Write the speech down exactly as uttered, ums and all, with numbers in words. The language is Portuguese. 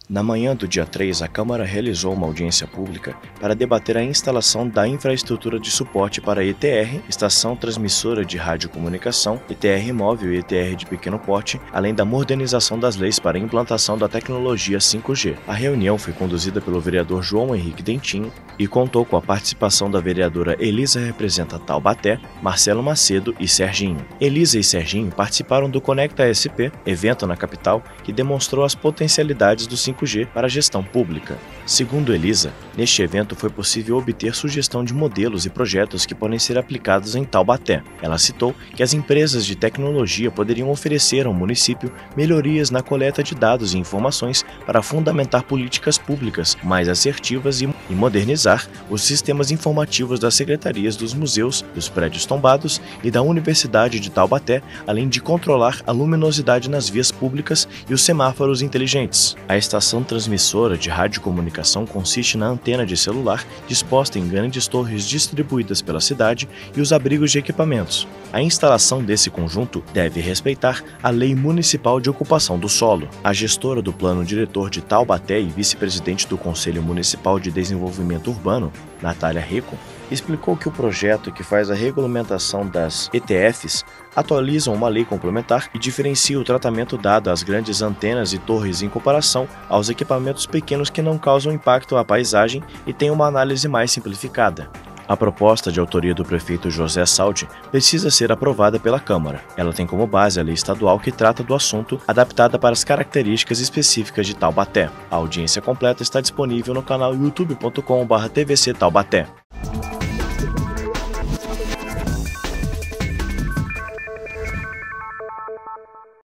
Na manhã do dia três, a Câmara realizou uma audiência pública para debater a instalação da infraestrutura de suporte para E T R, Estação Transmissora de Radiocomunicação, E T R móvel e E T R de pequeno porte, além da modernização das leis para a implantação da tecnologia cinco G. A reunião foi conduzida pelo vereador João Henrique Dentinho e contou com a participação da vereadora Elisa representa Taubaté, Marcelo Macedo e Serginho. Elisa e Serginho participaram do Conecta S P, evento na capital que demonstrou as potencialidades do cinco G para a gestão pública. Segundo Elisa, neste evento foi possível obter sugestão de modelos e projetos que podem ser aplicados em Taubaté. Ela citou que as empresas de tecnologia poderiam oferecer ao município melhorias na coleta de dados e informações para fundamentar políticas públicas mais assertivas e modernizar os sistemas informativos das secretarias dos museus, dos prédios tombados e da Universidade de Taubaté, além de controlar a luminosidade nas vias públicas e os semáforos inteligentes. A estação transmissora de radiocomunicação consiste na antena de celular disposta em grandes torres distribuídas pela cidade e os abrigos de equipamentos. A instalação desse conjunto deve respeitar a Lei Municipal de Ocupação do Solo. A gestora do Plano Diretor de Taubaté e vice-presidente do Conselho Municipal de Desenvolvimento Urbano, Natália Rico, explicou que o projeto que faz a regulamentação das E T Fs atualiza uma lei complementar e diferencia o tratamento dado às grandes antenas e torres em comparação aos equipamentos pequenos que não causam impacto à paisagem e têm uma análise mais simplificada. A proposta de autoria do prefeito José Saldi precisa ser aprovada pela Câmara. Ela tem como base a lei estadual que trata do assunto, adaptada para as características específicas de Taubaté. A audiência completa está disponível no canal youtube ponto com barra T V C Taubaté.